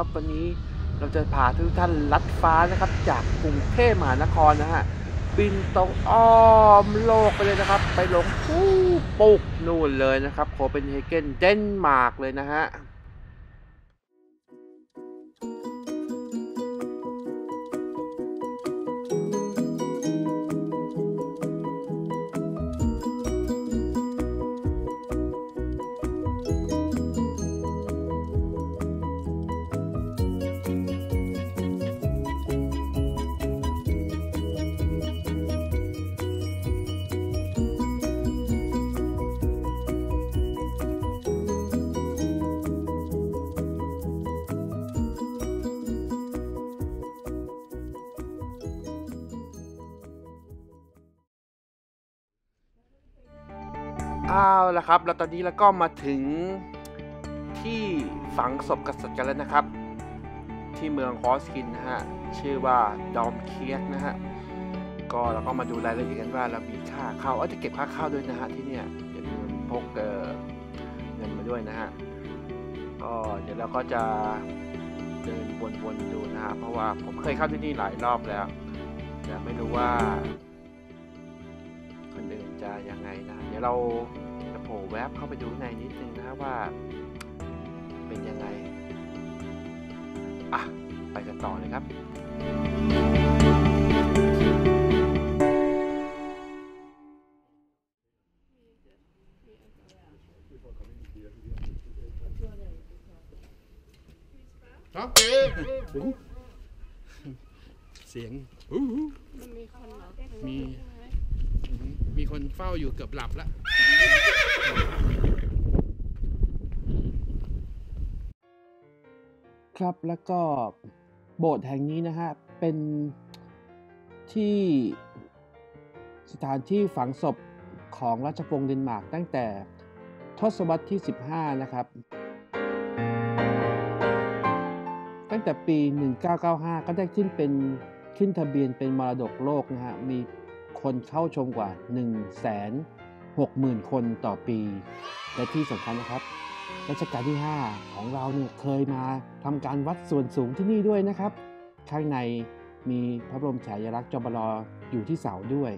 นะครับวันนี้เราจะพาทุกท่านลัดฟ้านะครับจากกรุงเทพมหานครนะฮะบินตรงอ้อมโลกไปเลยนะครับไปลงปุ๊กนู่นเลยนะครับโคเปนเฮเกนเดนมาร์กเลยนะฮะเอาละครับแล้วตอนนี้เราก็มาถึงที่ฝังศพกษัตริย์กันแล้วนะครับที่เมืองฮอสกินนะฮะชื่อว่าดอมเคียกนะฮะก็เราก็มาดูรายละเอียดกันว่าเรามีค่าเข้าจะเก็บค่าเข้าด้วยนะฮะที่เนี่ยอย่าลืมพกเงินมาด้วยนะฮะก็เดี๋ยวเราก็จะเดินวนๆดูนะฮะเพราะว่าผมเคยเข้าที่นี่หลายรอบแล้วแต่ไม่รู้ว่าคนอื่นจะยังไงนะเดี๋ยวเราจะโผล่แวบเข้าไปดูในนิดนึงนะว่าเป็นยังไงไปกันต่อเลยครับเสียงมีคนเฝ้าอยู่เกือบหลับแล้วครับแล้วก็โบสถ์แห่งนี้นะฮะเป็นที่สถานที่ฝังศพของราชวงศ์เดนมาร์กตั้งแต่ทศวรรษที่15นะครับตั้งแต่ปี1995ก็ได้ขึ้นทะเบียนเป็นมรดกโลกนะฮะมีคนเข้าชมกว่า 160,000 คนต่อปีและที่สำคัญนะครับรัชกาลที่5ของเราเนี่ยเคยมาทำการวัดส่วนสูงที่นี่ด้วยนะครับข้างในมีพระบรมฉายาลักษณ์จบลอยู่ที่เสาด้วย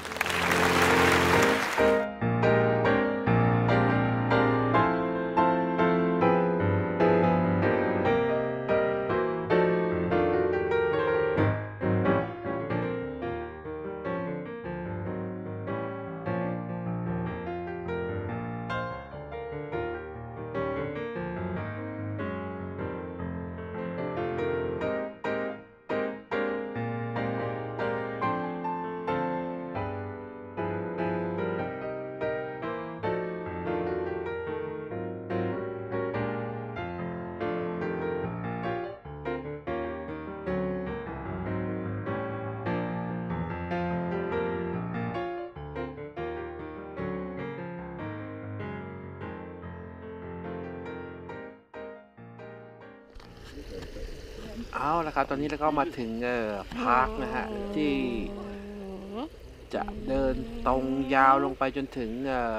เอาละครับตอนนี้เราก็มาถึงพาร์คนะฮะที่จะเดินตรงยาวลงไปจนถึง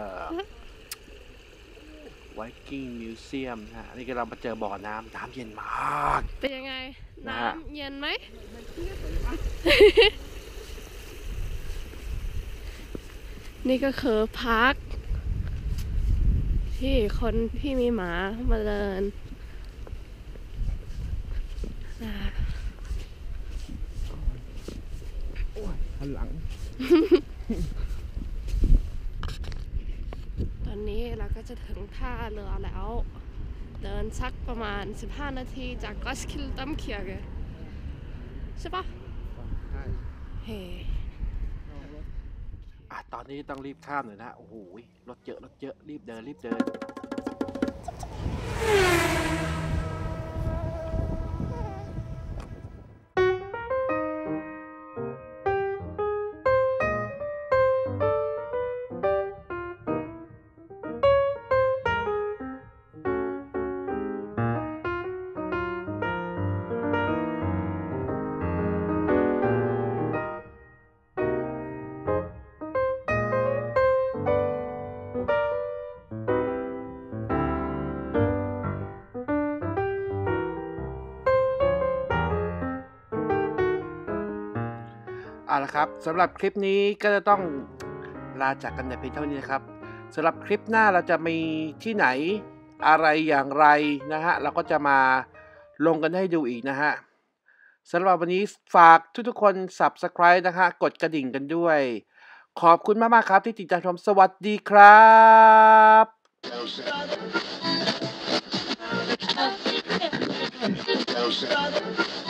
ไวกิ้งมิวเซียมนะฮะนี่ก็เรามาเจอบ่อน้ำเย็นมากเป็นยังไงน้ำเย็นไหม นี่ก็คือพาร์คที่คนที่มีหมามาเดินหันหลังตอนนี้เราก็จะถึงท่าเรือแล้วเดินสักประมาณ15 นาทีจากกอสคิลตัมเคียร์ใช่ปะเฮ้ตอนนี้ต้องรีบข้ามหน่อยนะโอ้โหรถเยอะรีบเดินเอาละครับสำหรับคลิปนี้ก็จะต้องลาจากกันแต่เพียงเท่านี้นะครับสำหรับคลิปหน้าเราจะมีที่ไหนอะไรอย่างไรนะฮะเราก็จะมาลงกันให้ดูอีกนะฮะสำหรับวันนี้ฝากทุกๆคน Subscribe นะฮะกดกระดิ่งกันด้วยขอบคุณมากๆครับที่ติดตามชมสวัสดีครับ